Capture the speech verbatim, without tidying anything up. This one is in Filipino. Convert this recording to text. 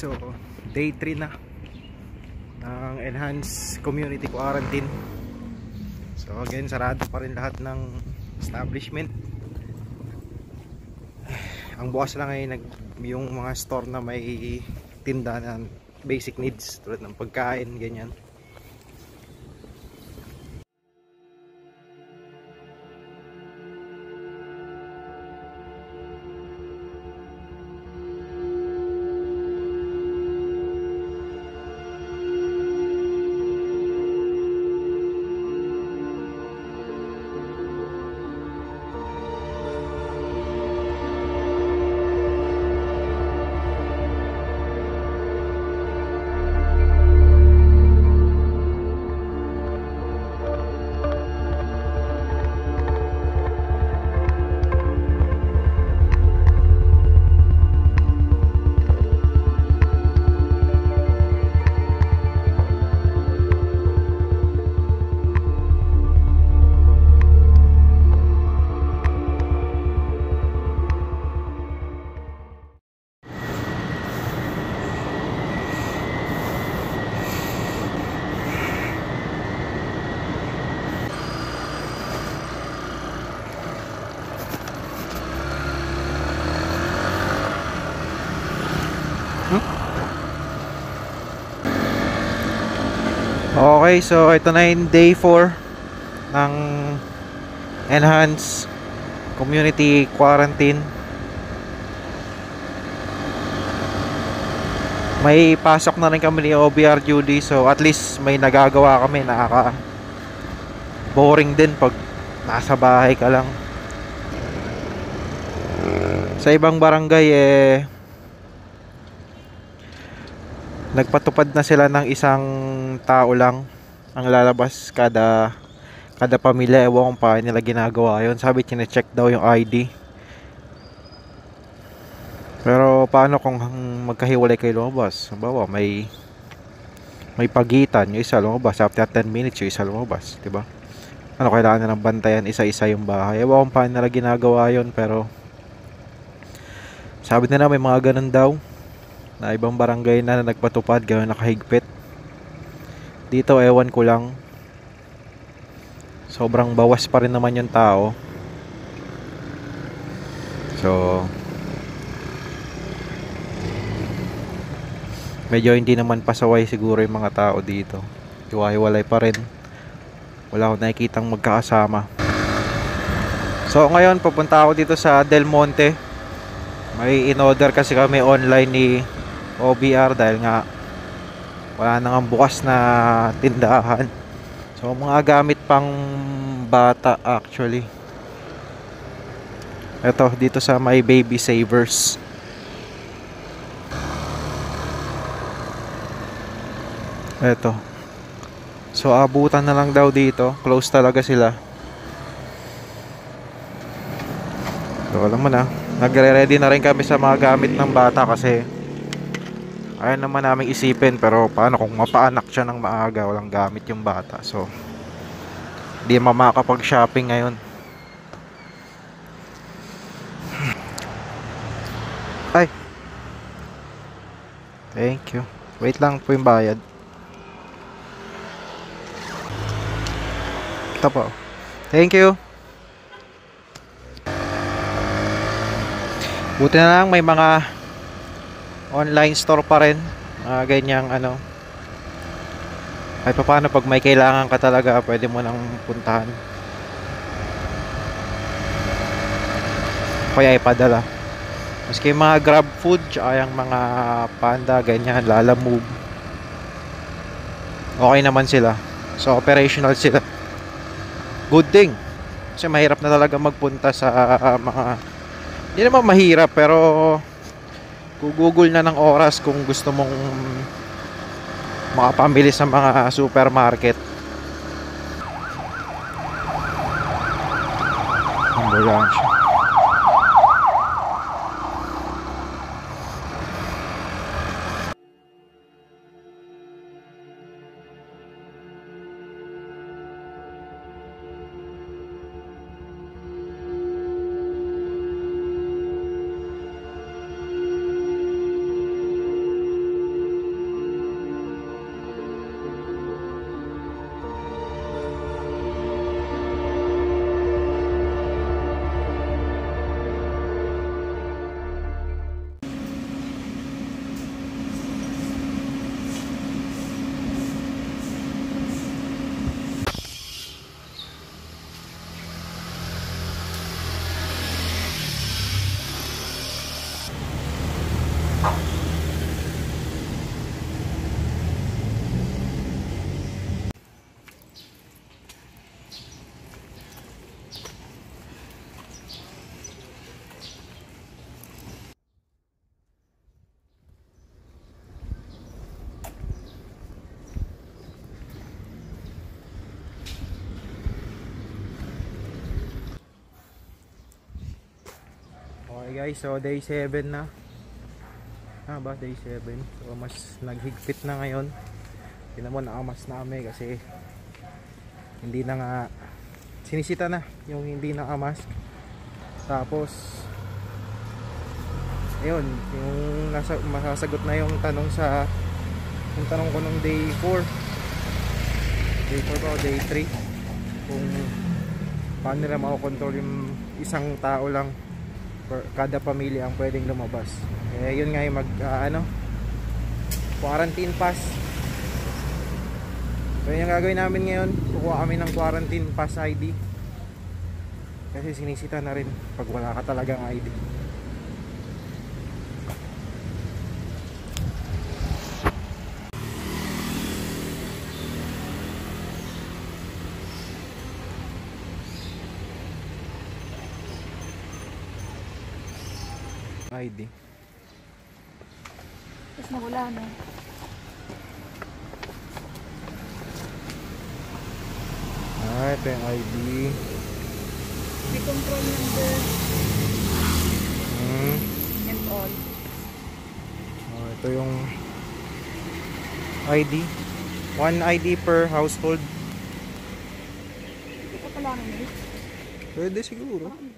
So day three na ng enhanced community quarantine. So again, sarado pa rin lahat ng establishment. Ang bukas lang ay nag, yung mga store na may tinda ng basic needs tulad ng pagkain, ganyan. Okay, so ito na yung day four ng enhanced community quarantine. May pasok na rin kami ni O B R Judy, so at least may nagagawa kami. Nakaka boring din pag nasa bahay ka lang. Sa ibang barangay eh nagpatupad na sila ng isang tao lang ang lalabas kada kada pamilya. Ewan kung paano nila ginagawa yun. Sabi chine-check daw yung I D. Pero paano kung magkahiwalay kayo lumabas? Halimbawa may may pagitan, yung isa lumabas after ten minutes, yung isa lumabas, diba? Ano, kailangan na ng bantayan isa-isa yung bahay. Ewan kung paano nila ginagawa yun, pero sabi nila may mga ganun daw na ibang barangay na, na nagpatupad, gano'n nakahigpit. Dito ewan ko lang, sobrang bawas pa rin naman yung tao. So medyo hindi naman pasaway siguro yung mga tao dito. Hiwa-hiwalay pa rin. Wala akong nakikitang magkakasama. So ngayon pupunta ako dito sa Del Monte. May in-order kasi kami online ni O B R dahil nga wala nang bukas na tindahan. So mga gamit pang bata actually. Ito dito sa My Baby Savers. Ito. So abutan na lang daw dito. Close talaga sila. So alam mo na, nagre-ready na rin kami sa mga gamit ng bata kasi ayaw naman namin isipin, pero paano kung mapaanak siya ng maaga, walang gamit yung bata. So di makakapag-shopping ngayon. Ay, thank you. Wait lang po yung bayad. Ito po. Thank you. Buti na lang may mga online store pa rin, mga uh, ganyang ano. Ay paano pag may kailangan ka talaga, pwede mo nang puntahan. Kaya ipadala. Maski yung mga Grab Food, tsaka yung mga Panda, ganyan, Lalamove, okay naman sila. So operational sila. Good thing. Kasi mahirap na talaga magpunta sa uh, mga, hindi naman mahirap, pero Google na ng oras kung gusto mong makapamili sa mga supermarket. Ambulansya. guys, so day seven na. Ah ba, day seven. So mas naghigpit na ngayon. Tingnan mo, nakamas na kami kasi hindi na nga, sinisita na yung hindi nakamask. Tapos ayun, yung nasa, masasagot na yung tanong sa yung tanong ko nung day four. Day four ba o day three? Kung paano nila makakontrol yung isang tao lang per kada pamilya ang pwedeng lumabas. Eh yun nga yung mag uh, ano quarantine pass. So yun yung gagawin namin ngayon. Kukuha kami ng quarantine pass I D kasi sinisita na rin pag wala ka talagang I D. I D. Tapos nawala na. Ah, ito yung I D. May control number Hmm. and all. Oh, ito yung I D. One I D per household. Ito pa lang eh. Pwede siguro. Parang